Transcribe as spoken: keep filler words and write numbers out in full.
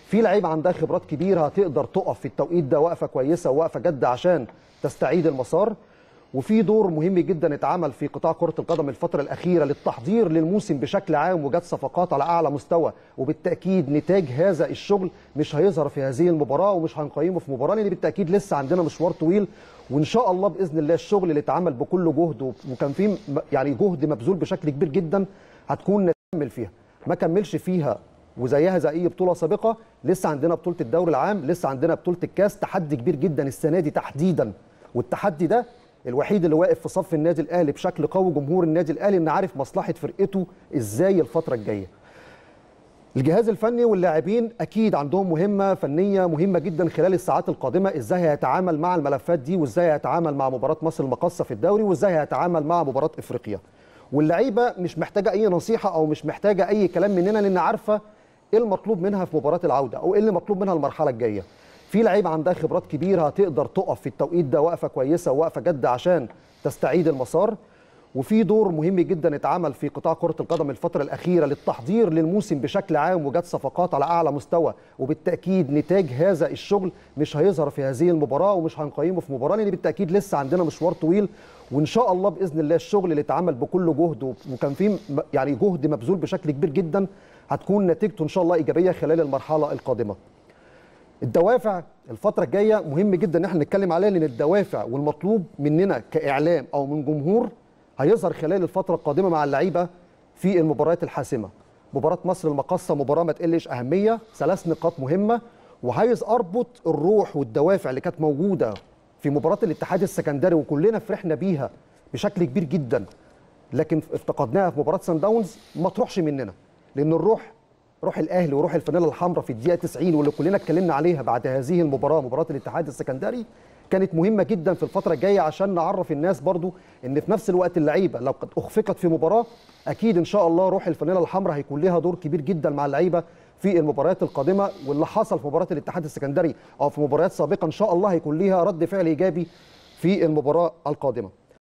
في لعيبه عندها خبرات كبيره هتقدر تقف في التوقيت ده وقفه كويسه ووقفه جاده عشان تستعيد المسار. وفي دور مهم جدا اتعمل في قطاع كرة القدم الفترة الأخيرة للتحضير للموسم بشكل عام، وجات صفقات على أعلى مستوى، وبالتأكيد نتاج هذا الشغل مش هيظهر في هذه المباراة ومش هنقيمه في مباراة، لأن بالتأكيد لسه عندنا مشوار طويل. وإن شاء الله بإذن الله الشغل اللي اتعمل بكل جهد وكان فيه يعني جهد مبذول بشكل كبير جدا هتكون نكمل فيها. ما كملش فيها وزيها زي اي بطوله سابقه، لسه عندنا بطوله الدوري العام، لسه عندنا بطوله الكاس، تحدي كبير جدا السنه دي تحديدا. والتحدي ده الوحيد اللي واقف في صف النادي الاهلي بشكل قوي جمهور النادي الاهلي، ان عارف مصلحه فرقته ازاي الفتره الجايه. الجهاز الفني واللاعبين اكيد عندهم مهمه فنيه مهمه جدا خلال الساعات القادمه، ازاي هيتعامل مع الملفات دي، وازاي هيتعامل مع مباراه مصر المقاصه في الدوري، وازاي هيتعامل مع مباراه افريقيا. واللعيبه مش محتاجه اي نصيحه او مش محتاجه اي كلام مننا، لان عارفه ايه المطلوب منها في مباراه العوده او ايه اللي مطلوب منها المرحله الجايه. في لعيبه عندها خبرات كبيره هتقدر تقف في التوقيت ده وقفه كويسه ووقفه جاده عشان تستعيد المسار. وفي دور مهم جدا اتعمل في قطاع كرة القدم الفترة الأخيرة للتحضير للموسم بشكل عام، وجات صفقات على أعلى مستوى، وبالتأكيد نتاج هذا الشغل مش هيظهر في هذه المباراة ومش هنقيمه في مباراة، لأن بالتأكيد لسه عندنا مشوار طويل. وإن شاء الله بإذن الله الشغل اللي اتعمل بكل جهد وكان فيه يعني جهد مبذول بشكل كبير جدا هتكون نتيجته إن شاء الله إيجابية خلال المرحلة القادمة. الدوافع الفترة الجاية مهم جدا ان احنا نتكلم عليها، لان الدوافع والمطلوب مننا كإعلام او من جمهور هيظهر خلال الفترة القادمة مع اللعيبة في المباريات الحاسمة. مباراة مصر المقاصة مباراة ما تقلش أهمية، ثلاث نقاط مهمة، وعايز أربط الروح والدوافع اللي كانت موجودة في مباراة الاتحاد السكندري وكلنا فرحنا بيها بشكل كبير جدا، لكن افتقدناها في مباراة سان داونز، ما تروحش مننا، لأن الروح روح الاهلي وروح الفانيلا الحمراء في الدقيقه تسعين واللي كلنا اتكلمنا عليها بعد هذه المباراه مباراه الاتحاد السكندري كانت مهمه جدا في الفتره الجايه، عشان نعرف الناس برضو ان في نفس الوقت اللعيبه لو قد اخفقت في مباراه اكيد ان شاء الله روح الفانيلا الحمراء هيكون لها دور كبير جدا مع اللعيبه في المباريات القادمه. واللي حصل في مباراه الاتحاد السكندري او في مباريات سابقه ان شاء الله هيكون لها رد فعل ايجابي في المباراه القادمه.